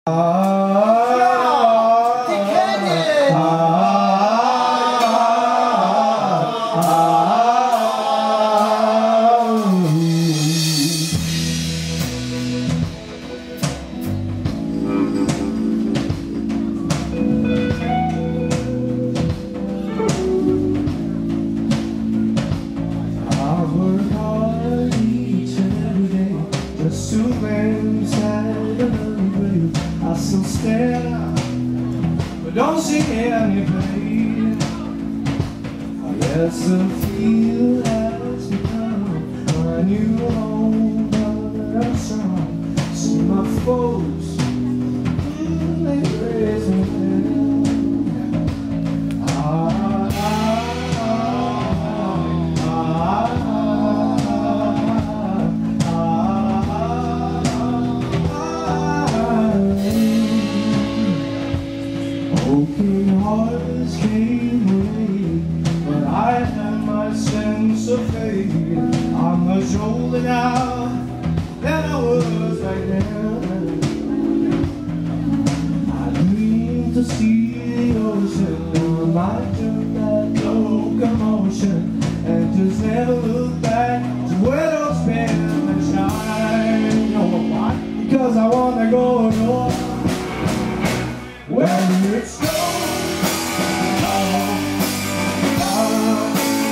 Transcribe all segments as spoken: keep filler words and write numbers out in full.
I still stare, but don't see any pain. I guess the feel has become my new home, but I'm strong. See my foes, mm, they raise me hell. Ah, ah, ah, ah, broken hearts came away, but I had my sense of faith. I'm much older now than I was back then. I dreamed to see the ocean, I might jump that locomotion, and just never look back to where those pins shine. You know why? Because I wanna go north. Where it's snows, oh, oh, oh,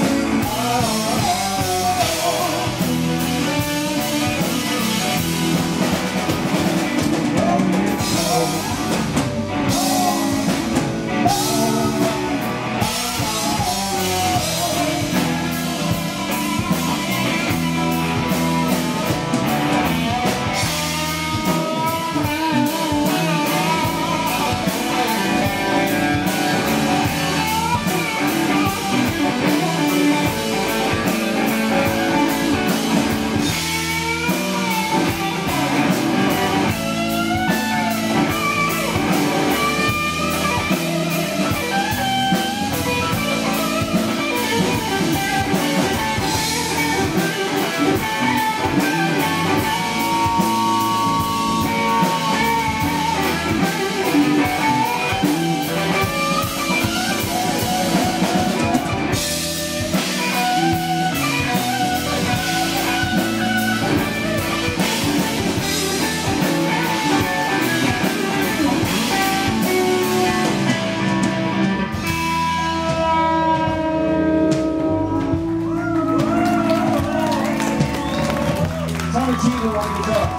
where it snows, Tito on guitar.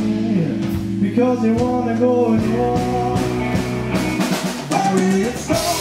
Because they wanna go and war. Where it's